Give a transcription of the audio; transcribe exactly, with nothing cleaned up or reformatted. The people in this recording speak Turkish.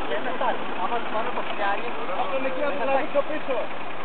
Άμα του πάνω το πιάνει, θα τον εκεί να του τραβήξει το πίσω.